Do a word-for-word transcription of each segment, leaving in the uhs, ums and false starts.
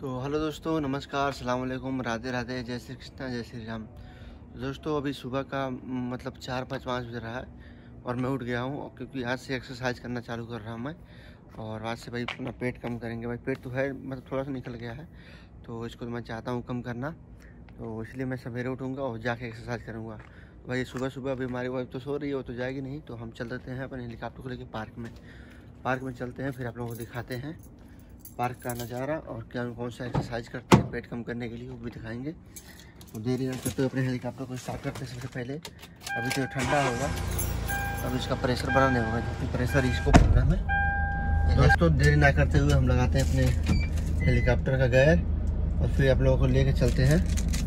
तो हेलो दोस्तों, नमस्कार, अस्सलाम वालेकुम, राधे राधे, जय श्री कृष्णा, जय श्री राम। दोस्तों अभी सुबह का मतलब चार पाँच पाँच बज रहा है और मैं उठ गया हूँ क्योंकि आज से एक्सरसाइज करना चालू कर रहा हूँ मैं। और आज से भाई अपना पेट कम करेंगे। भाई पेट तो है मतलब थोड़ा सा निकल गया है, तो इसको मैं चाहता हूँ कम करना, तो इसलिए मैं सवेरे उठूँगा और जाके एक्सरसाइज करूँगा। भाई सुबह सुबह अभी हमारी वाइफ तो सो रही है, वो तो जाएगी नहीं, तो हम चल देते हैं अपने हेलीकॉप्टर को लेकर पार्क में। पार्क में चलते हैं, फिर आप लोगों को दिखाते हैं पार्क का नज़ारा और क्या कौन सा एक्सरसाइज करते हैं पेट कम करने के लिए, वो भी दिखाएंगे। तो देरी ना करते हुए अपने हेलीकॉप्टर को स्टार्ट करते हैं। सबसे पहले अभी तो ठंडा होगा, अब इसका प्रेशर बढ़ाने होगा, क्योंकि प्रेशर इसको पकड़ा है। दोस्तों देरी ना करते हुए हम लगाते हैं अपने हेलीकॉप्टर का गियर और फिर आप लोगों को लेकर चलते हैं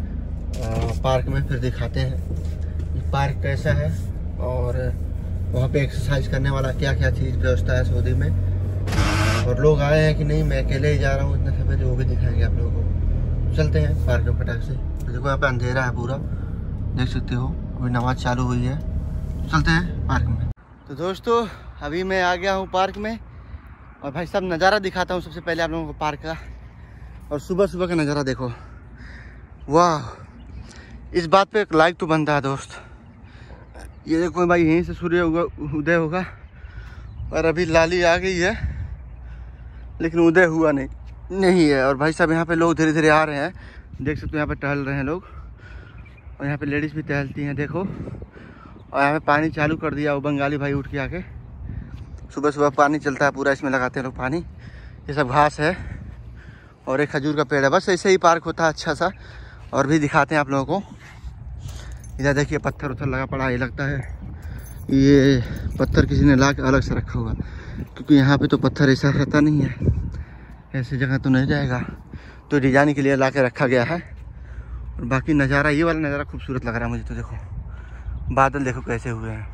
पार्क में। फिर दिखाते हैं कि पार्क कैसा है और वहाँ पे एक्सरसाइज करने वाला क्या क्या चीज़ व्यवस्था है सऊदी में, और लोग आए हैं कि नहीं, मैं अकेले ही जा रहा हूँ इतने सवेरे, वो भी दिखाएंगे आप लोगों को। चलते हैं पार्क में फटाक से। तो देखो यहाँ पे अंधेरा है पूरा, देख सकते हो, अभी नमाज चालू हुई है। चलते हैं पार्क में। तो दोस्तों अभी मैं आ गया हूँ पार्क में और भाई साहब नज़ारा दिखाता हूँ सबसे पहले आप लोगों को पार्क का। और सुबह सुबह का नज़ारा देखो, वाह, इस बात पे एक लाइक तो बनता है दोस्त। ये देखो भाई, यहीं से सूर्य उदय होगा और अभी लाली आ गई है लेकिन उदय हुआ नहीं नहीं है। और भाई साहब यहाँ पे लोग धीरे धीरे आ रहे हैं, देख सकते हो, यहाँ पे टहल रहे हैं लोग और यहाँ पे लेडीज़ भी टहलती हैं देखो। और यहाँ पे पानी चालू कर दिया, वो बंगाली भाई उठ के आके, सुबह सुबह पानी चलता है पूरा, इसमें लगाते हैं लोग पानी। ये सब घास है और एक खजूर का पेड़ है, बस ऐसे ही पार्क होता है अच्छा सा। और भी दिखाते हैं आप लोगों को। इधर देखिए पत्थर उत्थर लगा पड़ा है, ये लगता है ये पत्थर किसी ने ला के अलग से रखा हुआ, क्योंकि यहाँ पे तो पत्थर ऐसा रहता नहीं है, ऐसी जगह तो नहीं जाएगा, तो डिजाइन के लिए ला के रखा गया है। और बाकी नज़ारा, ये वाला नज़ारा खूबसूरत लग रहा है मुझे तो। देखो बादल देखो कैसे हुए हैं,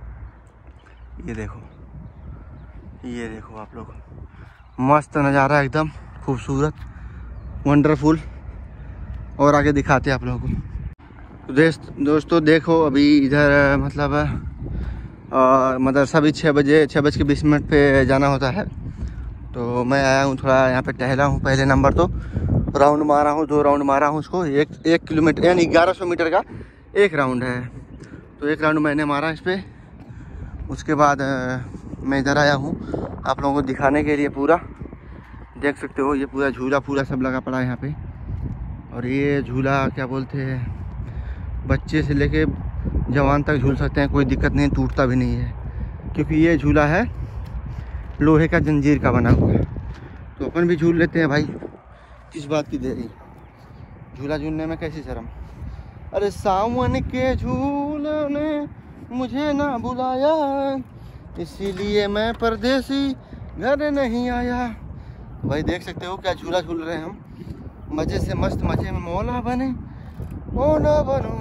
ये देखो, ये देखो आप लोग, मस्त नज़ारा एकदम खूबसूरत, वंडरफुल। और आगे दिखाते हैं आप लोगों को। तो दोस्तों देखो अभी इधर मतलब मदरसा भी छः बजे छः बज के बीस मिनट पे जाना होता है, तो मैं आया हूँ थोड़ा यहाँ पे टहला हूँ। पहले नंबर तो राउंड मारा हूँ, दो राउंड मारा हूँ उसको, एक एक किलोमीटर यानी ग्यारह सौ मीटर का एक राउंड है, तो एक राउंड मैंने मारा इस पर। उसके बाद मैं इधर आया हूँ आप लोगों को दिखाने के लिए। पूरा देख सकते हो, ये पूरा झूला पूरा सब लगा पड़ा है यहाँ पे। और ये झूला क्या बोलते हैं, बच्चे से लेके जवान तक झूल सकते हैं, कोई दिक्कत नहीं, टूटता भी नहीं है, क्योंकि ये झूला है लोहे का जंजीर का बना हुआ। तो अपन भी झूल लेते हैं भाई, किस बात की देरी, झूला झूलने में कैसी शर्म। अरे सावन के झूले ने मुझे ना बुलाया, इसीलिए मैं परदेसी घर नहीं आया। भाई देख सकते हो क्या झूला झूल रहे हैं हम, मज़े से, मस्त मज़े में। मौला बने मौला बनो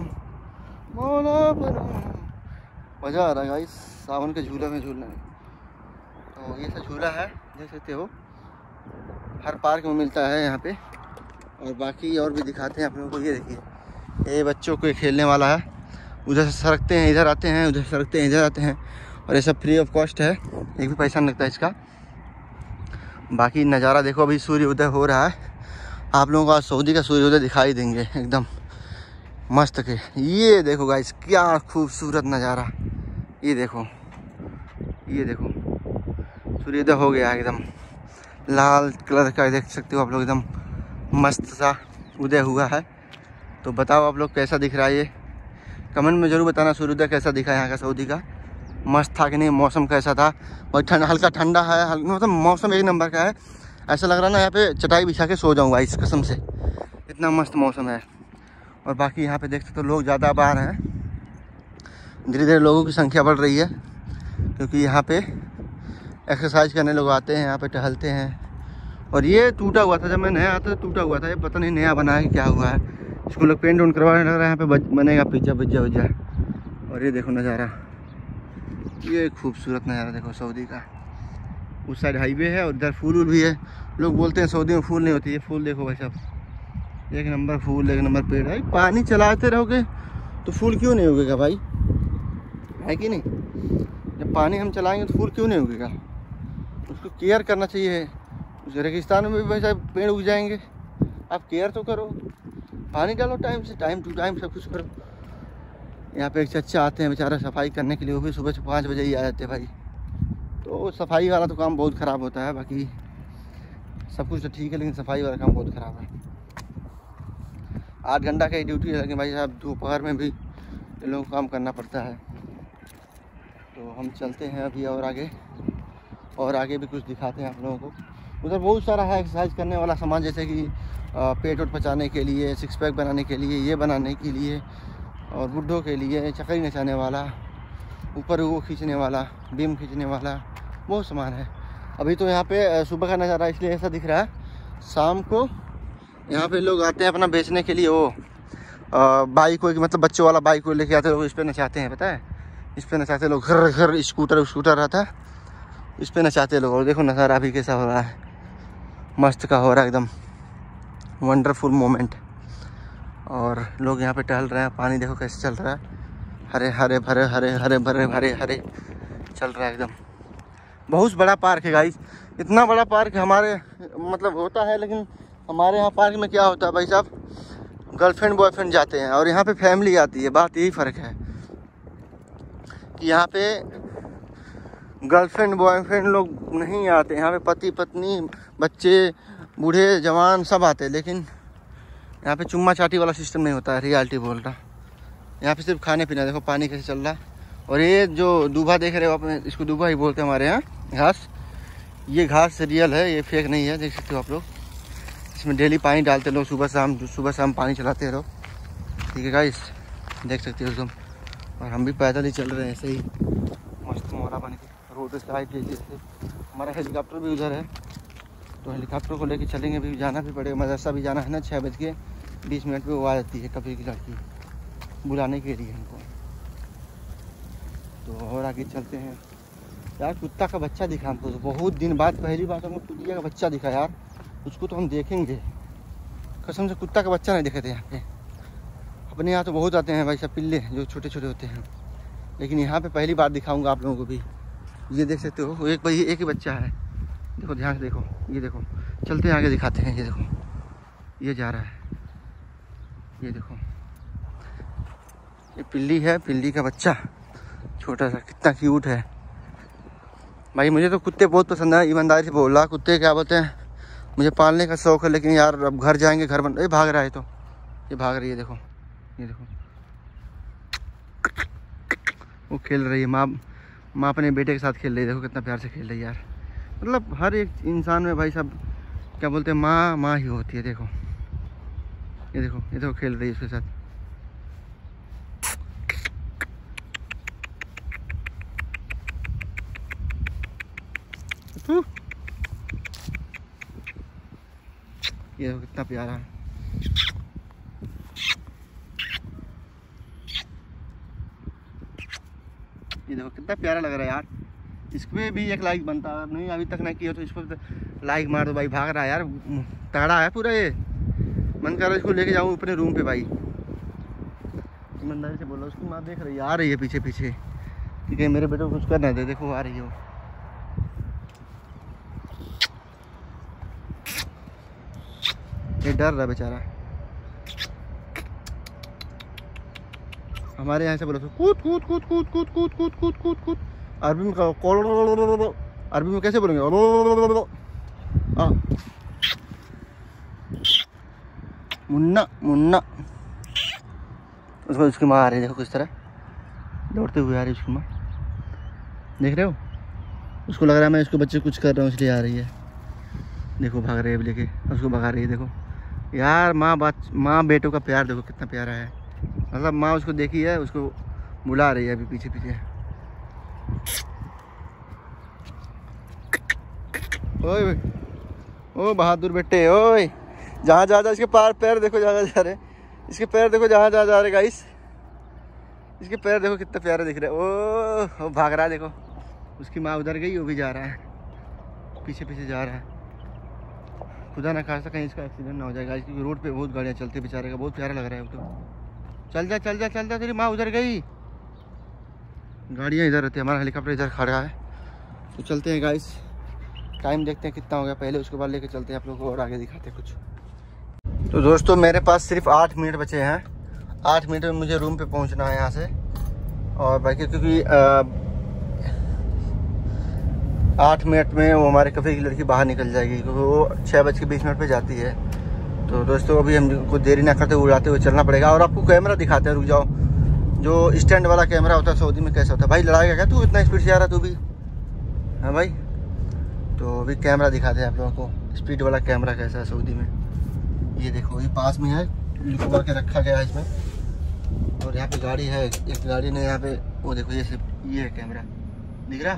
मौला बनो, मज़ा आ रहा है गाइस सावन के झूले में झूलने में। तो ये सब झूला है, देख सकते हो, हर पार्क में मिलता है यहाँ पे। और बाकी और भी दिखाते हैं आप लोगों को। ये देखिए, ये बच्चों को खेलने वाला है, उधर से सरकते हैं इधर आते हैं, उधर सरकते हैं इधर आते हैं, और ये सब फ्री ऑफ कॉस्ट है, एक भी पैसा नहीं लगता है इसका। बाकी नज़ारा देखो, अभी सूर्य उदय हो रहा है, आप लोगों को आज सऊदी का सूर्य उदय दिखाई देंगे एकदम मस्त के। ये देखो गाइस क्या खूबसूरत नज़ारा, ये देखो, ये देखो सूर्योदय हो गया एकदम लाल कलर का, देख सकते हो आप लोग, एकदम मस्त सा उदय हुआ है। तो बताओ आप लोग कैसा दिख रहा है, ये कमेंट में ज़रूर बताना सूर्योदय कैसा दिखा यहाँ का सऊदी का, मस्त था कि नहीं, मौसम कैसा था। और ठंडा, हल्का ठंडा है, मतलब मौसम एक नंबर का है, ऐसा लग रहा है ना यहाँ पे चटाई बिछा के सो जाऊँगा इस कसम से, इतना मस्त मौसम है। और बाकी यहाँ पे देखते तो लोग ज़्यादा अब आ रहे हैं, धीरे धीरे लोगों की संख्या बढ़ रही है, क्योंकि यहाँ पे एक्सरसाइज करने लोग आते हैं, यहाँ पे टहलते हैं। और ये टूटा हुआ था, जब मैं नया आता टूटा हुआ था, ये पता नहीं नया बना है कि क्या हुआ है, इसको लोग पेंट उंट करवाने लग रहा है, यहाँ पे बनेगा पिज्जा पिज्जा विज्जा। और ये देखो नज़ारा, ये खूबसूरत नज़ारा देखो सऊदी का। उस साइड हाईवे है और इधर फूल वूल भी है। लोग बोलते हैं सऊदी में फूल नहीं होती, ये फूल देखो भाई साहब, एक नंबर फूल, एक नंबर पेड़ है। पानी चलाते रहोगे तो फूल क्यों नहीं उगेगा भाई, है कि नहीं? जब पानी हम चलाएंगे तो फूल क्यों नहीं उगेगा? उसको केयर करना चाहिए, उस रेगिस्तान में भी वैसे पेड़ उग जाएंगे। आप केयर तो करो, पानी डालो टाइम से, टाइम टू टाइम सब कुछ करो। यहाँ पे एक चच्चा आते हैं बेचारा सफाई करने के लिए, वो भी सुबह से पाँच बजे ही आ जाते हैं भाई। तो सफाई वाला तो काम बहुत ख़राब होता है, बाकी सब कुछ तो ठीक है, लेकिन सफाई वाला काम बहुत ख़राब है। आठ घंटा का ही ड्यूटी है, लेकिन भाई साहब दोपहर में भी इन लोगों को काम करना पड़ता है। तो हम चलते हैं अभी और आगे, और आगे भी कुछ दिखाते हैं आप लोगों को। उधर बहुत सारा है एक्सरसाइज करने वाला सामान, जैसे कि पेट वेट पचाने के लिए, सिक्स पैक बनाने के लिए, ये बनाने के लिए, और बुड्ढों के लिए चकरी नचाने वाला, ऊपर वो खींचने वाला, बीम खींचने वाला, बहुत सामान है। अभी तो यहाँ पे सुबह का नज़ारा इसलिए ऐसा दिख रहा है, शाम को यहाँ पे लोग आते हैं अपना बेचने के लिए। वो बाइक को, मतलब बच्चों वाला बाइक को लेके आते हैं लोग, इस पर नचाते हैं, पता है, इस पर नचाते लोग, घर घर स्कूटर स्कूटर रहता है, इस पर नचाते लोग। और देखो नज़ारा अभी कैसा हो रहा है, मस्त का हो रहा है, एकदम वंडरफुल मोमेंट। और लोग यहाँ पे टहल रहे हैं, पानी देखो कैसे चल रहा है, हरे हरे भरे हरे हरे भरे हरे हरे चल रहा है एकदम। बहुत बड़ा पार्क है गाइस, इतना बड़ा पार्क हमारे मतलब होता है, लेकिन हमारे यहाँ पार्क में क्या होता है भाई साहब, गर्लफ्रेंड बॉयफ्रेंड जाते हैं और यहाँ पे फैमिली आती है। बात यही फ़र्क है कि यहाँ पे गर्लफ्रेंड बॉयफ्रेंड लोग नहीं आते, यहाँ पे पति पत्नी बच्चे बूढ़े जवान सब आते हैं। लेकिन यहाँ पे चुम्मा चाटी वाला सिस्टम नहीं होता है, रियलिटी बोल रहा। यहाँ पे सिर्फ खाने पीना, देखो पानी कैसे चल रहा है। और ये जो दूबा देख रहे हो आप, इसको दूबा ही बोलते हैं हमारे यहाँ, घास। ये घास रियल है, ये फेक नहीं है, देख सकते हो आप लोग। इसमें डेली पानी डालते लोग, सुबह शाम सुबह शाम पानी चलाते रहो, ठीक है गाइस, देख सकते हो एकदम। और हम भी पैदल ही चल रहे हैं ऐसे ही मस्त मोहरा बन के रोड साइड जैसे। हमारा हेलीकॉप्टर भी उधर है, तो हेलीकॉप्टर को लेके चलेंगे, भी जाना भी पड़ेगा, मदरसा भी जाना है ना, छः बज के बीस मिनट पर वो आ जाती है कभी की लड़की बुलाने के लिए हमको। तो और आगे चलते हैं यार। कुत्ता का बच्चा दिखा हमको, तो बहुत दिन बाद पहली बार हमको कुतिया का बच्चा दिखा यार, उसको तो हम देखेंगे कसम से। कुत्ता का बच्चा नहीं देखे थे यहाँ पे, अपने यहाँ तो बहुत आते हैं भाई सब पिल्ले जो छोटे छोटे होते हैं, लेकिन यहाँ पे पहली बार दिखाऊंगा आप लोगों को भी। ये देख सकते हो, एक भाई एक ही बच्चा है, देखो ध्यान से देखो, ये देखो, चलते हैं आगे दिखाते हैं। ये देखो ये जा रहा है, ये देखो ये पिल्ली है, पिल्ली का बच्चा छोटा सा, कितना क्यूट है भाई। मुझे तो कुत्ते बहुत पसंद है, ईमानदारी से बोल रहा, कुत्ते क्या बोलते हैं, मुझे पालने का शौक़ है। लेकिन यार अब घर जाएंगे, घर बन, ये भाग रहा है, तो ये भाग रही है, देखो ये देखो, वो खेल रही है, माँ माँ अपने बेटे के साथ खेल रही है, देखो कितना प्यार से खेल रही है यार। मतलब हर एक इंसान में भाई साहब क्या बोलते हैं, माँ माँ ही होती है। देखो ये देखो, ये देखो खेल रही है उसके साथ। ये देखो कितना प्यारा है, ये देखो कितना प्यारा लग रहा है यार। इसमें भी एक लाइक बनता है, नहीं अभी तक नहीं किया तो इसको लाइक मार दो भाई। भाग रहा है यार, तगड़ा है पूरा, ये मन कर रहा है इसको लेके जाऊँ अपने रूम पे भाई। ईमानदारी से बोलो, उसकी माँ देख रही है, आ रही है पीछे पीछे, ठीक है, मेरे बेटे को कुछ कर ना दे, देखो आ रही हो। ये डर रहा बेचारा। हमारे यहाँ से बोलो कूद कूद कूद कूद कूद कूद कूद कूद कूद कूद। अरबी में कहो, अरबी में कैसे बोलेंगे, हाँ मुन्ना मुन्ना। उसको उसकी माँ आ रही है, देखो किस तरह दौड़ते हुए आ रही है उसकी माँ, देख रहे हो। उसको लग रहा है मैं इसको बच्चे कुछ कर रहा हूँ इसलिए आ रही है, देखो भाग रही है लेके, उसको भगा रही है। देखो यार माँ बात, माँ बेटों का प्यार देखो कितना प्यारा है। मतलब माँ उसको देखी है, उसको बुला रही है अभी पीछे पीछे। ओए ओ बहादुर बेटे, ओए जहाँ जा जा इसके पैर पैर देखो, जहाँ जा रहे इसके पैर देखो, जहाँ जहाँ जा रहे गाइस, इसके पैर देखो कितने प्यारे दिख रहे हैं। ओ, ओ भाग रहा है, देखो उसकी माँ उधर गई, वो भी जा रहा है पीछे पीछे जा रहा है। खुदा ना खासा कहीं इसका एक्सीडेंट ना हो जाएगा, क्योंकि रोड पे बहुत गाड़ियाँ चलती है, बेचारे का बहुत प्यारा लग रहा है। तो चल जा चल जा चल जा, तेरी माँ उधर गई, गाड़ियाँ इधर रहती है, हमारा हेलीकॉप्टर इधर खड़ा है। तो चलते हैं गाइस, टाइम देखते हैं कितना हो गया पहले, उसके बाद लेके चलते हैं आप लोग को और आगे दिखाते हैं कुछ। तो दोस्तों मेरे पास सिर्फ आठ मिनट बचे हैं। आठ मिनट में मुझे रूम पे पहुंचना है यहाँ से। और बाकी क्योंकि आठ मिनट में वो हमारे कफे की लड़की बाहर निकल जाएगी, क्योंकि वो छः बज के बीस मिनट पर जाती है। तो दोस्तों अभी हम कुछ देरी ना करते उड़ाते हुए चलना पड़ेगा। और आपको कैमरा दिखाते हैं, रुक जाओ। जो स्टैंड वाला कैमरा होता है सऊदी में कैसा होता है भाई, लड़ाएगा क्या तू, इतना स्पीड से आ रहा तू भी? हाँ भाई, तो अभी कैमरा दिखाते हैं आप लोगों को, स्पीड वाला कैमरा कैसा है सऊदी में। ये देखो, ये पास में है, लिखवा के रखा गया है इसमें। और यहाँ पे गाड़ी है, एक गाड़ी ने यहाँ पे, वो देखो ये सिर्फ ये है कैमरा, दिख रहा?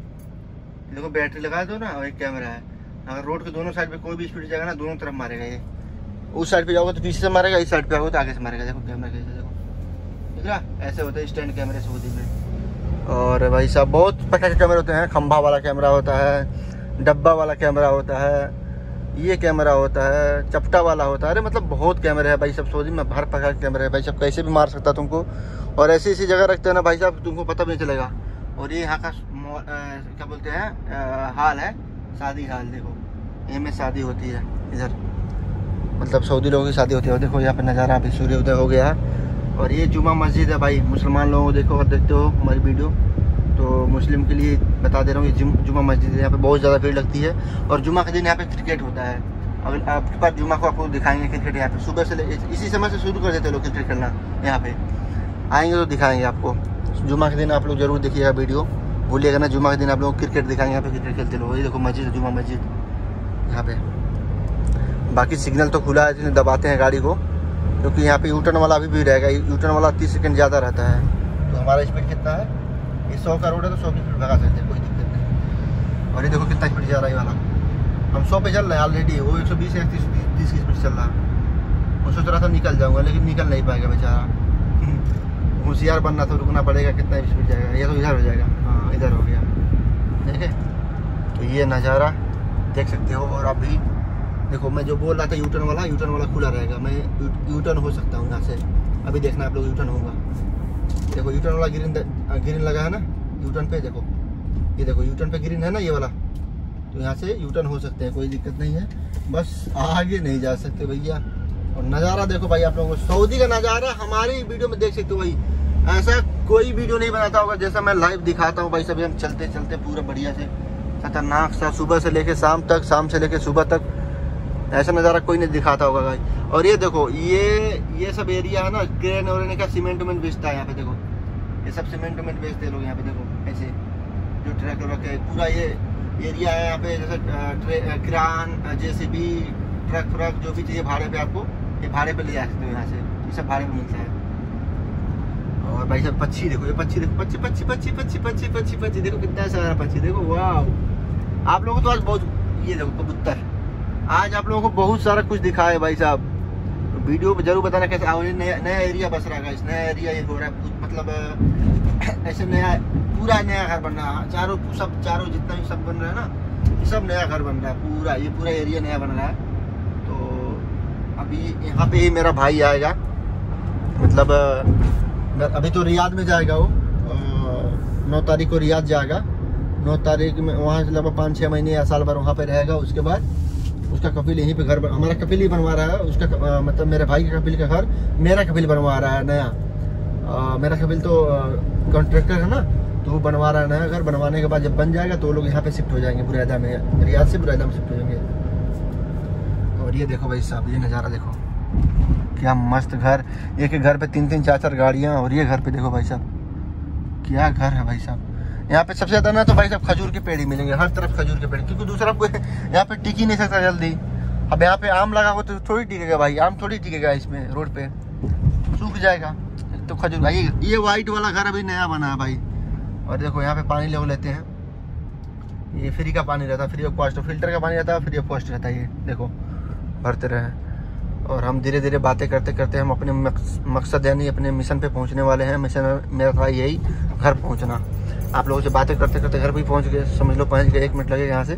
देखो बैटरी लगा दो ना, और एक कैमरा है। अगर रोड के दोनों साइड पे कोई भी स्पीड जाएगा ना, दोनों तरफ मारेगा ये। उस साइड पे जाओगे तो पीछे से मारेगा, इस साइड पे आओगे तो आगे से मारेगा। देखो कैमरा कैसे, देखो दिख रहा? ऐसे होता है स्टैंड कैमरे सऊदी में। और भाई साहब बहुत प्रकार के कैमरे होते हैं, खंभा वाला कैमरा होता है, डब्बा वाला कैमरा होता है, ये कैमरा होता है, चपटा वाला होता है। अरे मतलब बहुत कैमरे है भाई सब सऊदी में, हर प्रकार के कैमरे है भाई सब, कैसे भी मार सकता तुमको। और ऐसी ऐसी जगह रखते हैं ना भाई साहब, तुमको पता भी नहीं चलेगा। और ये यहाँ का आ, क्या बोलते हैं आ, हाल है, शादी हाल। देखो ये में शादी होती है इधर, मतलब सऊदी लोगों की शादी होती है। और देखो यहाँ पे नज़ारा, अभी सूर्योदय हो गया है। और ये जुमा मस्जिद है भाई, मुसलमान लोगों को देखो, और देखते हो हमारी वीडियो तो मुस्लिम के लिए बता दे रहा हूँ, ये जुम, जुमा मस्जिद है। यहाँ पे बहुत ज़्यादा भीड़ लगती है। और जुमा के दिन यहाँ पे क्रिकेट होता है। अगर आपके पास जुमा को आपको दिखाएंगे क्रिकेट, यहाँ पे सुबह से इसी समय से शुरू कर देते लोग क्रिकेट खेलना। यहाँ पे आएंगे तो दिखाएंगे आपको। जुमा के दिन आप लोग जरूर देखिएगा वीडियो, भूलिएगा ना। जुमा के दिन आप लोग क्रिकेट दिखाएंगे, यहाँ पे क्रिकेट खेलते लोग। ये देखो मस्जिद, जुमा मस्जिद यहाँ पे। बाकी सिग्नल तो खुला है, इसलिए दबाते हैं गाड़ी को, क्योंकि यहाँ पे यूटर्न वाला अभी भी रहेगा। यूटर्न वाला तीस सेकंड ज़्यादा रहता है। तो हमारा स्पीड कितना है, ये सौ का रोड है तो सौ की स्पीड भगा सकते हैं, कोई दिक्कत नहीं। और ये देखो कितना स्पीड जा रहा है वाला, हम सौ पे चल रहे हैं ऑलरेडी। वो एक सौ बीस या तीस तीस की स्पीड चल रहा है। वो सोच रहा था निकल जाऊँगा, लेकिन निकल नहीं पाएगा बेचारा, होशियार बनना तो रुकना पड़ेगा। कितना स्पीड जाएगा, ये तो इधर हो जाएगा। हाँ इधर हो गया, ठीक है। तो ये नज़ारा देख सकते हो। और अभी देखो मैं जो बोल रहा था यूटर्न वाला, यूटर्न वाला खुला रहेगा, मैं यूटर्न हो सकता हूँ यहाँ से। अभी देखना आप लोग, यूटर्न होगा। देखो यूटर्न वाला ग्रीन ग्रीन लगा है ना यूटर्न पे, देखो ये देखो यूटर्न पे ग्रीन है ना ये वाला, तो यहाँ से यूटर्न हो सकते हैं, कोई दिक्कत नहीं है। बस आगे नहीं जा सकते भैया। और नज़ारा देखो भाई आप लोगों को, सऊदी का नज़ारा हमारी वीडियो में देख सकते हो भाई। ऐसा कोई वीडियो नहीं बनाता होगा जैसा मैं लाइव दिखाता हूँ भाई। सभी हम चलते चलते पूरा बढ़िया से खतरनाक सा, सुबह से लेके शाम तक, शाम से लेके सुबह तक, ऐसा नज़ारा कोई नहीं दिखाता होगा भाई। और ये देखो ये ये सब एरिया है ना, क्रेन और का सीमेंट वेमेंट बेचता है यहाँ पे। देखो ये सब सीमेंट वेमेंट बेचते हैं लोग यहाँ पे। देखो ऐसे जो ट्रक रखे, पूरा ये एरिया है यहाँ पे। जैसे क्रान, जेसीबी, ट्रक फ्रक जो भी चाहिए भाड़े पे, आपको ये भाड़े पे ले जा सकते हो यहाँ से, ये सब भाड़े पे मिलता है। और भाई साहब पक्षी देखो, ये पक्षी देखो, पक्षी पक्षी पक्षी पक्षी पक्षी पक्षी पक्षी देखो कितना सारा पक्षी देखो, वाह। आप लोगों को तो आज बहुत, ये देखो कबूतर, आज आप लोगों को बहुत सारा कुछ दिखा है भाई साहब। तो वीडियो पे जरूर बताना कैसे। नया नया एरिया बस रहा है, इस नया एरिया ये हो रहा है, मतलब ऐसे नया पूरा नया घर बन रहा है। चारों सब चारों जितना भी सब बन रहा है ना, सब नया घर बन रहा है पूरा, ये पूरा एरिया नया बन रहा है। तो अभी यहाँ पे ही मेरा भाई आएगा, मतलब अभी तो रियाद में जाएगा वो, नौ तारीख को रियाद जाएगा। नौ तारीख में वहाँ से लगभग पाँच छः महीने या साल भर वहाँ पे रहेगा। उसके बाद उसका कपिल यहीं पे घर बन, हमारा कपिल ही बनवा रहा है उसका, आ, मतलब मेरे भाई के कपिल का घर मेरा कपिल बनवा रहा है नया। आ, मेरा कपिल तो कॉन्ट्रैक्टर है ना, तो वो बनवा रहा है नया घर। बनवाने के बाद जब बन जाएगा तो वो लोग यहाँ पे शिफ्ट हो जाएंगे बुरैदा में, रियाद से बुरैदा में शिफ्ट हो जाएंगे। और ये देखो भाई साहब, ये नज़ारा देखो क्या मस्त घर। एक घर पे तीन तीन चार चार गाड़ियाँ, और ये घर पे देखो भाई साहब क्या घर है भाई साहब। यहाँ पे सबसे ज्यादा ना तो भाई साहब खजूर के पेड़ ही मिलेंगे, हर तरफ खजूर के पेड़, क्योंकि दूसरा कोई यहाँ पे टिक ही नहीं सकता जल्दी। अब यहाँ पे आम लगा हो तो थोड़ी टिकेगा भाई, आम थोड़ी टिकेगा इसमें, रोड पे सूख जाएगा। तो खजूर भाई, ये व्हाइट वाला घर अभी नया बना है भाई। और देखो यहाँ पे पानी ले लेते हैं, ये फ्री का पानी रहता है, फ्री ऑफ कॉस्ट। फिल्टर का पानी रहता है, फ्री ऑफ कॉस्ट रहता है। ये देखो भरते रहे। और हम धीरे धीरे बातें करते करते हम अपने मकसद यानी अपने मिशन पे पहुंचने वाले हैं। मिशन मेरा था यही, घर पहुंचना। आप लोगों से बातें करते करते घर भी पहुंच गए, समझ लो पहुंच गए। एक मिनट लगेगा यहाँ से,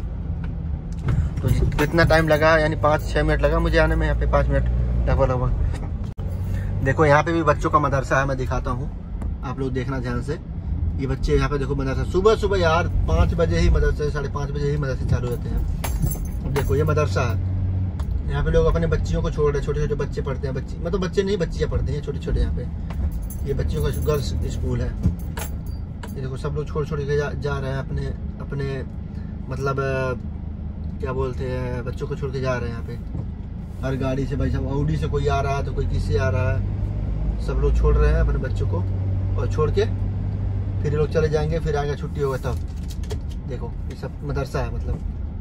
तो कितना टाइम लगा, यानी पाँच छः मिनट लगा मुझे आने में यहाँ पे, पाँच मिनट लगभग लगभग। देखो यहाँ पे भी बच्चों का मदरसा है, मैं दिखाता हूँ, आप लोग देखना ध्यान से। ये बच्चे यहाँ पे देखो मदरसा सुबह सुबह यार पाँच बजे ही मदरसे साढ़े पाँच बजे ही मदरसे चालू होते हैं। अब देखो ये मदरसा है, यहाँ पे लोग अपने बच्चियों को छोड़ रहे, छोटे छोटे बच्चे पढ़ते हैं, बच्ची मतलब बच्चे नहीं बच्चियाँ पढ़ती हैं छोटे छोटे। यहाँ पे ये बच्चियों का गर्ल्स स्कूल है। ये देखो सब लोग छोड़ छोड़ के जा, जा रहे हैं अपने अपने मतलब क्या बोलते हैं बच्चों को छोड़ के जा रहे हैं यहाँ पे। हर गाड़ी से भाई साहब ऑडी से कोई आ रहा है तो कोई किससे आ रहा है, सब लोग छोड़ रहे हैं अपने बच्चों को और छोड़ के फिर ये लोग चले जाएंगे, फिर आएगा छुट्टी होगा तब। देखो ये सब मदरसा है मतलब।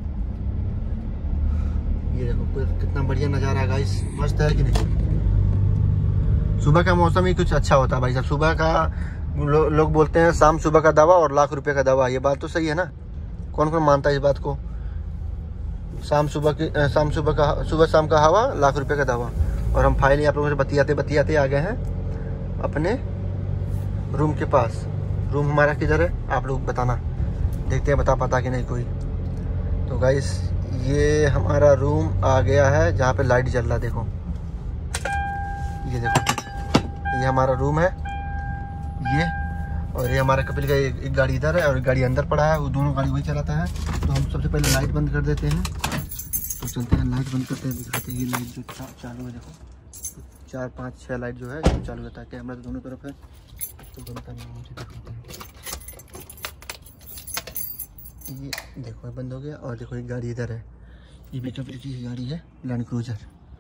ये देखो कितना बढ़िया नज़ारा है गाइस, मस्त है कि नहीं। सुबह का मौसम ही कुछ अच्छा होता है भाई साहब। सुबह का लो, लोग बोलते हैं शाम सुबह का दवा और लाख रुपए का दवा, ये बात तो सही है ना। कौन कौन मानता है इस बात को? शाम सुबह की शाम सुबह का सुबह शाम का हवा लाख रुपए का दवा। और हम फाइनली आप लोगों से बतियाते बतियाते आ गए हैं अपने रूम के पास। रूम हमारा किधर है आप लोग बताना, देखते हैं बता पाता कि नहीं कोई। तो गाइस ये हमारा रूम आ गया है जहाँ पे लाइट जल रहा है। देखो ये देखो ये हमारा रूम है ये, और ये हमारा कपिल का एक, एक गाड़ी इधर है और एक गाड़ी अंदर पड़ा है, वो दोनों गाड़ी वही चलाता है। तो हम सबसे पहले लाइट बंद कर देते हैं। तो चलते हैं लाइट बंद करते हैं, दिखाते हैं ये लाइट जो चा, चालू है। देखो चार पाँच छः लाइट जो है जो चालू रहता है। कैमरा तो दोनों तरफ है तो बंद करना है मुझे, दिखाते हैं। ये देखो बंद हो गया। और देखो एक गाड़ी इधर है, ये भी कपिल की गाड़ी है लैंड क्रूजर।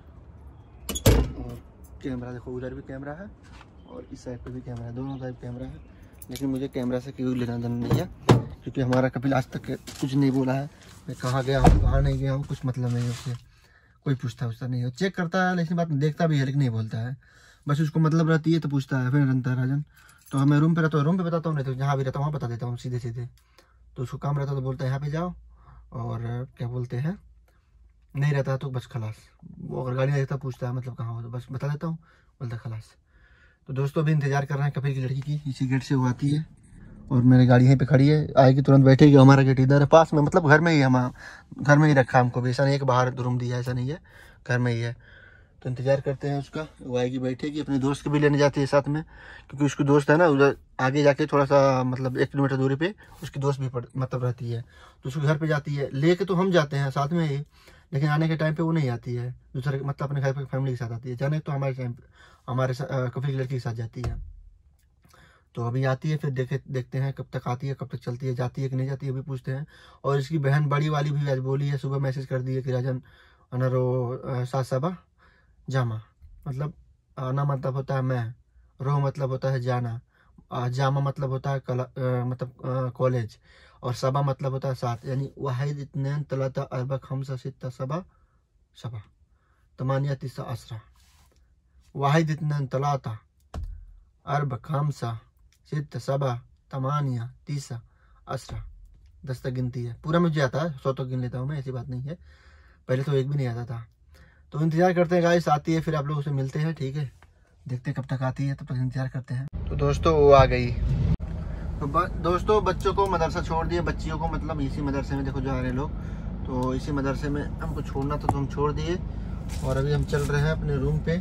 और कैमरा देखो उधर भी कैमरा है और इस साइड पे भी कैमरा है, दोनों साइड कैमरा है। लेकिन मुझे कैमरा से क्यों लेना देना नहीं है क्योंकि हमारा कपिल आज तक कुछ नहीं बोला है। मैं कहाँ गया हूँ कहाँ नहीं गया हूँ कुछ मतलब नहीं है उससे, कोई पूछता उसता नहीं है। चेक करता है लेकिन बात देखता भी है लेकिन नहीं बोलता है, बस उसको मतलब रहती है तो पूछता है फिर रंता है राजन। तो हमें रूम पे रहता हूँ रूम पे बताता हूँ, नहीं तो जहाँ भी रहता हूँ वहाँ बता देता हूँ सीधे सीधे। तो उसको काम रहता है तो बोलता है यहाँ पे जाओ, और क्या बोलते हैं नहीं रहता है तो बस खलास। वो अगर गाड़ी नहीं रहता पूछता है मतलब कहाँ हो तो बस बता देता हूँ, बोलता खलास। तो दोस्तों अभी इंतजार कर रहे हैं कपिल की लड़की की, इसी गेट से वो आती है और मेरी गाड़ी यहीं पे खड़ी है, आएगी तुरंत बैठेगी। हमारा गेट इधर है पास में, मतलब घर में ही, हम घर में ही रखा हमको भी, ऐसा नहीं है कि बाहर रूम दिया, ऐसा नहीं है, घर में ही है। तो इंतजार करते हैं उसका, वो आएगी बैठेगी। अपने दोस्त को भी लेने जाती है साथ में क्योंकि उसकी दोस्त है ना उधर आगे जाके थोड़ा सा मतलब एक किलोमीटर दूरी पे उसकी दोस्त भी पड़ मतलब रहती है, तो उसके घर पे जाती है। लेके तो हम जाते हैं साथ में ही, लेकिन आने के टाइम पे वो नहीं आती है, दूसरे मतलब अपने घर पे फैमिली के साथ आती है। जाने तो हमारे टाइम हमारे कपिल की लड़की के साथ जाती है। तो अभी आती है, फिर देखे देखते हैं कब तक आती है, कब तक चलती है, जाती है कि नहीं जाती है अभी पूछते हैं। और इसकी बहन बड़ी वाली भी आज बोली है, सुबह मैसेज कर दी है कि राजन अनरो सात सबा जामा, मतलब आना मतलब होता है मैं, रो मतलब होता है जाना, जामा मतलब होता है कला मतलब कॉलेज, और सबा मतलब होता है सात, यानी वाहिद इतनैन तलाता अरबा खमसा सित्ता सबा सबा तमानिया तिस्सा असरा। वाहिद इतनैन तलाता अरबा खमसा सित्ता सबा तमानिया तिस्सा असरा। दस तक गिनती है, पूरा मुझे आता है, सौ तक गिन लेता हूँ मैं, ऐसी बात नहीं है, पहले तो एक भी नहीं आता था। तो इंतजार करते हैं गाइस, आती है फिर आप लोगों से मिलते हैं, ठीक है, देखते हैं कब तक आती है, तब तक इंतजार करते हैं। तो दोस्तों वो आ गई। तो दोस्तों बच्चों को मदरसा छोड़ दिए, बच्चियों को मतलब इसी मदरसे में देखो जा रहे लोग, तो इसी मदरसे में हमको छोड़ना था तो हम छोड़ दिए। और अभी हम चल रहे हैं अपने रूम पे।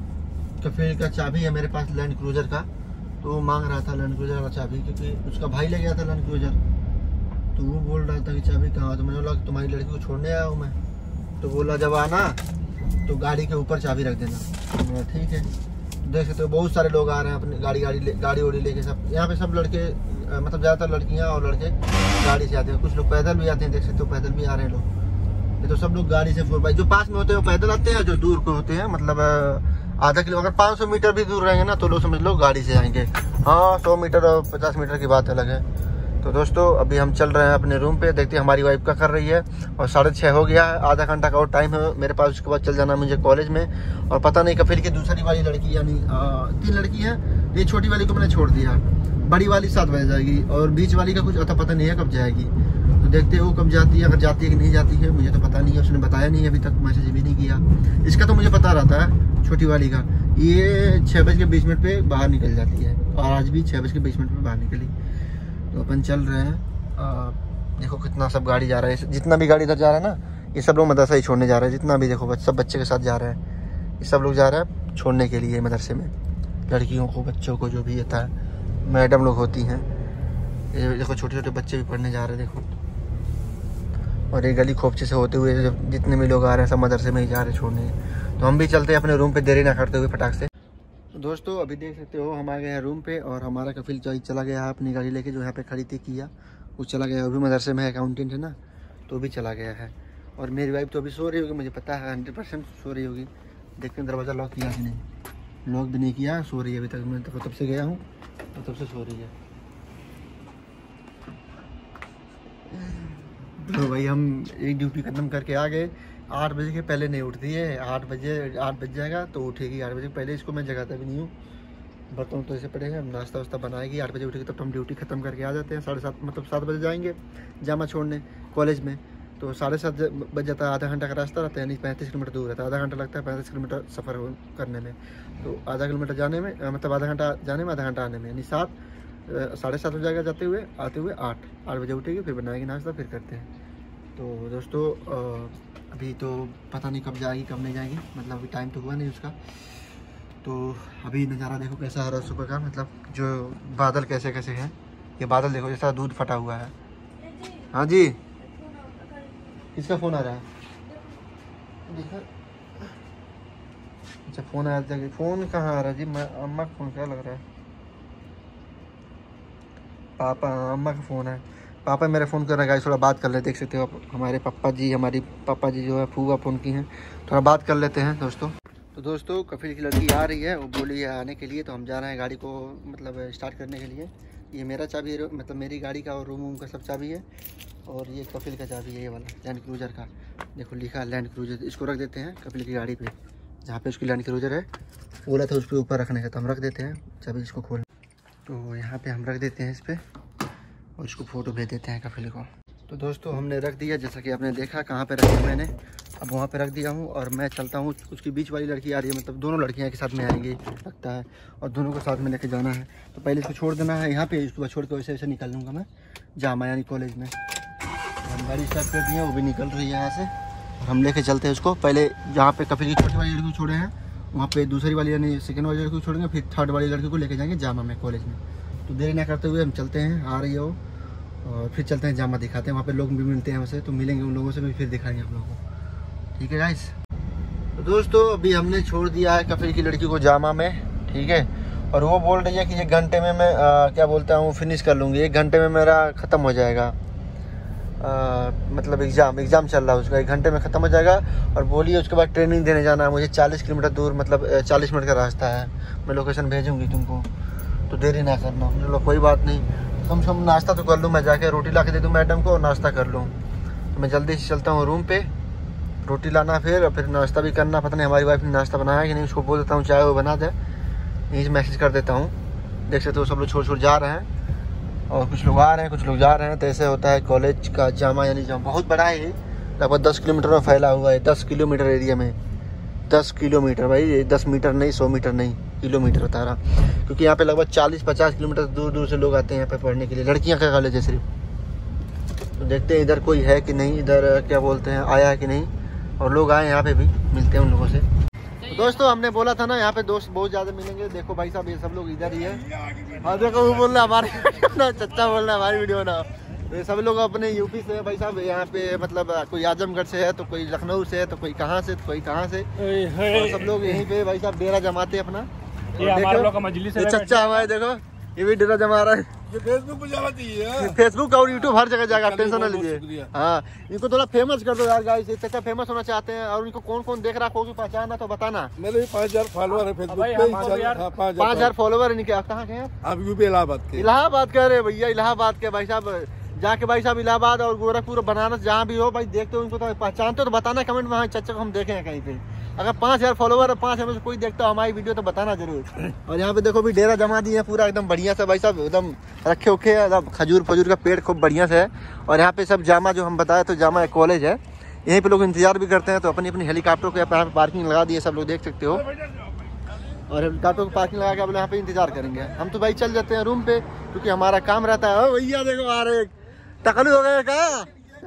कफिल का चाबी है मेरे पास लैंड क्रूजर का, तो वो मांग रहा था लैंड क्रूजर का चाबी क्योंकि उसका भाई ले गया था लैंड क्रूजर, तो वो बोल रहा था कि चाबी कहाँ। तो मैंने बोला तुम्हारी लड़की को छोड़ने आया हूँ मैं, तो बोला जब आना तो गाड़ी के ऊपर चाबी रख देना। तो ठीक है, देख सकते हो बहुत सारे लोग आ रहे हैं अपनी गाड़ी गाड़ी ले, गाड़ी वाड़ी लेके। सब यहाँ पे सब लड़के मतलब ज़्यादातर लड़कियाँ और लड़के गाड़ी से आते हैं, कुछ लोग पैदल भी आते हैं, देख सकते हो पैदल भी आ रहे हैं लोग। ये तो सब लोग गाड़ी से फोर बाई, जो पास में होते हैं वो पैदल आते हैं, जो दूर को होते हैं मतलब आधा किलो अगर पाँच सौ मीटर भी दूर रहेंगे ना तो लोग समझ लो गाड़ी से आएंगे। हाँ सौ मीटर और पचास मीटर की बात अलग है। तो दोस्तों अभी हम चल रहे हैं अपने रूम पे, देखते हैं हमारी वाइफ क्या कर रही है। और साढ़े छः हो गया है, आधा घंटा का और टाइम है मेरे पास, उसके बाद चल जाना है मुझे कॉलेज में। और पता नहीं कफिल की दूसरी वाली लड़की यानी तीन लड़की हैं, ये छोटी वाली को मैंने छोड़ दिया, बड़ी वाली सात बजे जाएगी और बीच वाली का कुछ अता पता नहीं है कब जाएगी। तो देखते हैं वो कब जाती है, अगर जाती है कि नहीं जाती है मुझे तो पता नहीं है, उसने बताया नहीं अभी तक, मैसेज भी नहीं किया। इसका तो मुझे पता रहता है छोटी वाली का, ये छः बज के बीस मिनट पे बाहर निकल जाती है और आज भी छः बज के बीस मिनट पे बाहर निकली। तो अपन चल रहे हैं, आ, देखो कितना सब गाड़ी जा रहा है, जितना भी गाड़ी इधर जा रहा है ना ये सब लोग मदरसा ही छोड़ने जा रहे हैं। जितना भी देखो सब बच्चे के साथ जा रहे हैं, ये सब लोग जा रहे हैं छोड़ने के लिए मदरसे में, लड़कियों को बच्चों को जो भी होता है, मैडम लोग होती हैं ये देखो छोटे छोटे बच्चे भी पढ़ने जा रहे हैं देखो। और ये गली खोपचे से होते हुए जब जितने भी लोग आ रहे हैं सब मदरसे में ही जा रहे हैं छोड़ने। तो हम भी चलते हैं अपने रूम पे, देरी ना करते हुए फटाक से। तो दोस्तों अभी देख सकते हो हम आ गए हैं रूम पे और हमारा कफिल चला गया है अपनी गाड़ी लेके, जो यहाँ पे खड़ी थी किया, वो चला गया। अभी मदरसे में है, अकाउंटेंट है ना, तो भी चला गया है। और मेरी वाइफ तो अभी सो रही होगी, मुझे पता है हंड्रेड परसेंट सो रही होगी। देखते हैं दरवाज़ा लॉक किया कि नहीं। लॉक भी नहीं किया, सो रही है अभी तक। मैं तो तब से गया हूँ और तब से सो रही है। तो भाई हम एक ड्यूटी ख़त्म करके आ गए। आठ बजे के पहले नहीं उठती है, आठ बजे आठ बज जाएगा तो उठेगी। आठ बजे पहले इसको मैं जगाता भी नहीं हूँ, बर्तन तो ऐसे पड़ेगा, नाश्ता वास्ता बनाएगी। आठ बजे उठेगी तब तो हम ड्यूटी ख़त्म करके आ जाते हैं। साढ़े सात मतलब सात बजे जाएंगे जामा छोड़ने कॉलेज में, तो साढ़े सात बज जाता है। आधा घंटा का रास्ता रहता है, यानी पैंतीस किलोमीटर दूर रहता है। आधा घंटा लगता है पैंतीस किलोमीटर सफ़र करने में। तो आधा किलोमीटर जाने में मतलब आधा घंटा जाने में, आधा घंटा आने में, यानी सात साढ़े सात हो जाएगा जाते हुए, आते हुए आठ आठ बजे उठेगी, फिर बनाएगी नाश्ता, फिर करते हैं। तो दोस्तों अभी तो पता नहीं कब जाएगी कब नहीं जाएगी, मतलब अभी टाइम तो हुआ नहीं उसका। तो अभी नज़ारा देखो कैसा है सुबह का, मतलब जो बादल कैसे कैसे हैं। ये बादल देखो जैसा दूध फटा हुआ है। हाँ जी, किसका फ़ोन आ रहा है? देखा, अच्छा फ़ोन आया था। फ़ोन कहाँ आ रहा है जी? मैं अम्मा का फ़ोन क्या लग रहा है? पापा, अम्मा का फ़ोन है। पापा मेरे फ़ोन कर रहे हैं, थोड़ा बात कर लेते। देख सकते हो आप हमारे पापा जी, हमारी पापा जी जो है फूफा फ़ोन की हैं, थोड़ा बात कर लेते हैं दोस्तों। तो दोस्तों कफिल की लड़की आ रही है, वो बोली है आने के लिए, तो हम जा रहे हैं गाड़ी को मतलब स्टार्ट करने के लिए। ये मेरा चाबी है, मतलब मेरी गाड़ी का और रूम वूम का सब चाबी है। और ये कफिल का चाबी है, ये वाला लैंड क्रूज़र का, देखो लिखा है लैंड क्रूज़र। इसको रख देते हैं कफिल की गाड़ी पे, जहाँ पे उसकी लैंड क्रूज़र है। बोला था उसके ऊपर रखने का, तो हम रख देते हैं चाबी। इसको खोल, तो यहाँ पे हम रख देते हैं इस पर, और इसको फ़ोटो भेज देते हैं कफिल को। तो दोस्तों हमने रख दिया, जैसा कि आपने देखा कहाँ पे रखा मैंने, अब वहाँ पे रख दिया हूँ। और मैं चलता हूँ, उसकी बीच वाली लड़की आ रही है, मतलब दोनों लड़कियाँ के साथ में आएंगी लगता है, और दोनों को साथ में लेके जाना है। तो पहले इसको छोड़ देना है यहाँ पे, इसके बाद छोड़ के वैसे वैसे निकल लूँगा मैं जामा यानी कॉलेज में। हम गाड़ी स्टार्ट कर दी है, वो भी निकल रही है यहाँ से, और हम लेके चलते हैं उसको। पहले जहाँ पे कफिल की छोटी वाली लड़की को छोड़े हैं, वहाँ पे दूसरी वाली यानी सेकेंड वाली लड़की को छोड़ेंगे, फिर थर्ड वाली लड़की को लेके जाएंगे जामा में कॉलेज में। तो देरी ना करते हुए हम चलते हैं, आ रही है वो, और फिर चलते हैं जामा दिखाते हैं। वहाँ पे लोग भी मिलते हैं हमसे, तो मिलेंगे उन लोगों से भी, फिर दिखाएंगे आप लोगों को। ठीक है गाइस। तो दोस्तों अभी हमने छोड़ दिया है कफिल की लड़की को जामा में, ठीक है। और वो बोल रही है कि एक घंटे में मैं आ, क्या बोलता हूँ फिनिश कर लूँगी, एक घंटे में मेरा ख़त्म हो जाएगा। आ, मतलब एग्ज़ाम एग्ज़ाम चल रहा है उसका, एक घंटे में ख़त्म हो जाएगा। और बोलिए उसके बाद ट्रेनिंग देने जाना है मुझे, चालीस किलोमीटर दूर, मतलब चालीस मिनट का रास्ता है। मैं लोकेशन भेजूँगी तुमको, तो देरी ना करना। चलो कोई बात नहीं, कम से कम नाश्ता तो कर लूँ मैं, जाके रोटी ला के दे दूँ मैडम को और नाश्ता कर लूँ। तो मैं जल्दी से चलता हूँ रूम पे, रोटी लाना फिर फिर नाश्ता भी करना। पता नहीं हमारी वाइफ ने नाश्ता बनाया कि नहीं, उसको बोल देता हूँ चाय वो बना दे, यहीं से मैसेज कर देता हूँ। देख सकते हो सब लोग छोड़ छोड़ जा रहे हैं, और कुछ लोग आ रहे हैं कुछ लोग जा रहे हैं। तो ऐसे होता है कॉलेज का जामा, यानी जामा बहुत बड़ा है, लगभग दस किलोमीटर में फैला हुआ है। दस किलोमीटर एरिया में, दस किलोमीटर भाई, दस मीटर नहीं, सौ मीटर नहीं, किलोमीटर बता रहा। क्योंकि यहाँ पे लगभग चालीस पचास किलोमीटर दूर दूर से लोग आते हैं यहाँ पे पढ़ने के लिए। लड़कियाँ का कॉलेज है सिर्फ। तो देखते हैं इधर कोई है कि नहीं, इधर क्या बोलते हैं आया है कि नहीं, और लोग आए यहाँ पे भी, मिलते हैं उन लोगों से। तो दोस्तों हमने बोला था ना यहाँ पे दोस्त बहुत ज़्यादा मिलेंगे। देखो भाई साहब ये सब लोग इधर ही है। हाँ देखो वो बोल रहा है हमारी ना, चच्चा बोल रहा है हमारी वीडियो ना। तो ये सब लोग अपने यूपी से है भाई साहब, यहाँ पे मतलब कोई आजमगढ़ से है, तो कोई लखनऊ से है, तो कोई कहाँ से, तो कोई कहाँ से, तो सब लोग यहीं पे भाई साहब डेरा जमाते अपना। ये हमारे लोग का मजलिस है, चच्चा हमारे देखो ये भी डेरा जमा रहा है। ये फेसबुक पे जाना चाहिए, फेसबुक और यूट्यूब हर जगह जाएगा, टेंशन ना लीजिए। हाँ इनको थोड़ा फेमस कर दो यार गाइस, ये चच्चा फेमस होना चाहते हैं। और उनको कौन कौन देख रहा है, कोई पहचाना तो बताना। मेरे भी पाँच हजार फॉलोवर है फेसबुक पे, पाँच हजार फॉलोवर है इनके। कहाँ के आप? यूपी इलाहाबाद के। इलाहाबाद कह रहे भैया, इलाहाबाद के भाई साहब, जाके भाई साहब इलाहाबाद और गोरखपुर बनारस जहाँ भी हो भाई, देखते हो उनको तो पहचानते हो तो बताना कमेंट में, हाँ चच्चा को हम देखे हैं कहीं पे। अगर पाँच हजार फॉलोवर और पाँच हजार में से कोई देखता हो हमारी वीडियो तो बताना जरूर। और यहाँ पे देखो भी डेरा जमा दिए हैं पूरा एकदम बढ़िया से भाई साहब, एकदम रखे उखे एकदम, खजूर फजूर का पेड़ खूब बढ़िया से है। और यहाँ पे सब जामा जो हम बताया तो जामा एक कॉलेज है, यहीं पे लोग इंतजार भी करते हैं। तो अपनी अपनी हेलीकॉप्टर को यहाँ पे पार्किंग लगा दी है, सब लोग देख सकते हो। और हेलीकॉप्टर को पार्किंग लगा के अब यहाँ पे इंतजार करेंगे। हम तो भाई चल जाते हैं रूम पे, क्योंकि हमारा काम रहता है। भैया देखो आ रहे टकलू हो गए क्या?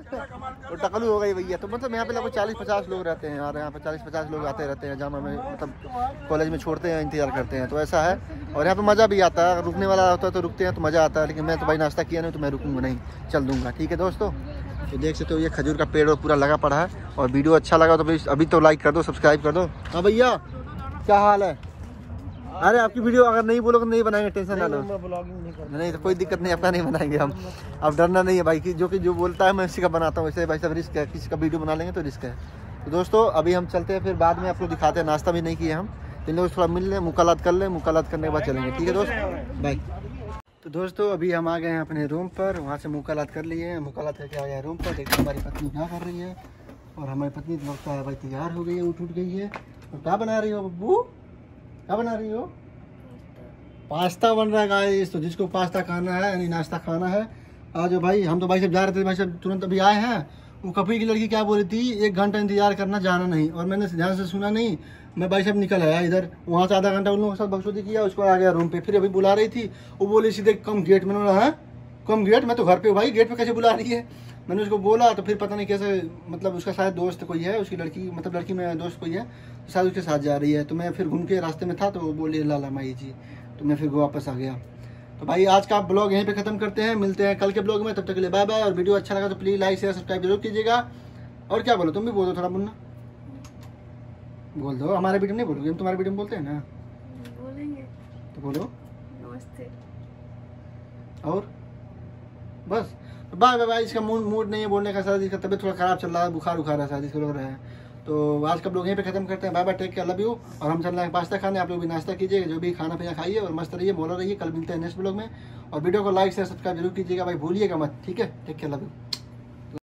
वो टकलू हो गई भैया। तो मतलब यहाँ पे लगभग चालीस पचास लोग रहते हैं और यहाँ पे चालीस पचास लोग आते रहते हैं जहाँ हमें मतलब कॉलेज में छोड़ते हैं, इंतजार करते हैं। तो ऐसा है और यहाँ पे मज़ा भी आता है। अगर रुकने वाला होता है तो रुकते हैं तो मज़ा आता है, लेकिन मैं तो भाई नाश्ता किया नहीं तो मैं रुकूँगा नहीं, चल दूँगा। ठीक है दोस्तों, तो देख सकते हो ये खजूर का पेड़ और पूरा लगा पड़ा है। और वीडियो अच्छा लगा तो प्लीज़ अभी तो लाइक कर दो, सब्सक्राइब कर दो। हाँ भैया क्या हाल है? अरे आपकी वीडियो अगर नहीं बोलोगे तो नहीं बनाएंगे, टेंशन ना लो। नहीं, नहीं तो कोई दिक्कत नहीं, आपका नहीं बनाएंगे हम। अब डरना नहीं है भाई कि जो कि जो बोलता है मैं इसी का बनाता हूँ। वैसे भाई साहब रिस्क है, किसी का वीडियो बना लेंगे तो रिस्क है। तो दोस्तों अभी हम चलते हैं, फिर बाद में आपको दिखाते हैं। नाश्ता भी नहीं किए हम, इन लोग थोड़ा मिल लें, मुकालात कर लें, मुकालात करने के बाद चलेंगे। ठीक है दोस्त, बाय। तो दोस्तों अभी हम आ गए हैं अपने रूम पर, वहाँ से मुकालात कर लिए हैं। मुकालात करके आ गए रूम पर, देखिए हमारी पत्नी क्या कर रही है। और हमारी पत्नी लगता है भाई तैयार हो गई है, उठ उठ गई है। और क्या बना रही हो बब्बू, क्या बना रही हो? पास्ता बन रहा है गाइस। तो जिसको पास्ता खाना है यानी नाश्ता खाना है आज भाई। हम तो भाई साहब जा रहे थे, भाई साहब तुरंत अभी आए हैं। वो कपिल की लड़की क्या बोल रही थी, एक घंटा इंतजार करना, जाना नहीं। और मैंने ध्यान से सुना नहीं, मैं भाई साहब निकल आया इधर। वहाँ से आधा घंटा उन लोगों के साथ बकचोदी किया, उसको आ गया रूम पे। फिर अभी बुला रही थी, वो बोली सीधे कम गेट। मैंने बोला है कम गेट, मैं तो घर पे हूँ भाई, गेट पे कैसे बुला रही है? मैंने उसको बोला तो फिर पता नहीं कैसे, मतलब उसका शायद दोस्त कोई है, उसकी लड़की मतलब लड़की में दोस्त कोई है, तो शायद उसके साथ जा रही है। तो मैं फिर घूम के रास्ते में था तो वो बोली लाला माई जी, तो मैं फिर वापस आ गया। तो भाई आज का ब्लॉग यहीं पे खत्म करते हैं, मिलते हैं कल के ब्लॉग में। तब तक के लिए बाय बाय। और वीडियो अच्छा लगा तो प्लीज़ लाइक शेयर सब्सक्राइब जरूर कीजिएगा। और क्या बोलो, तुम भी बोल दो थोड़ा, मुन्ना बोल दो। हमारे वीडियो नहीं बोलोगे, हम तुम्हारे वीडियो में बोलते हैं ना, बोलेंगे तो बोलो नमस्ते। और बस बाय बाय बाय। इसका मूड मूड नहीं है बोलने का, शायद इसका तबीयत थोड़ा खराब चल रहा है, बुखार उखार है शायद इसको लग रहा है। तो आज का ब्लॉग यहीं पे खत्म करते हैं। Bye bye, take care, love you. और हम चल रहे हैं पास्ता खाने, आप लोग भी नाश्ता कीजिएगा, जो भी खाना पीना खाइए और मस्त रहिए, बोला रहिए। कल मिलते हैं नेक्स्ट ब्लॉग में। और वीडियो को लाइक शेयर सब्सक्राइब जरूर कीजिएगा भाई, भूलिएगा मत। ठीक है, टेक केयर, लव यू।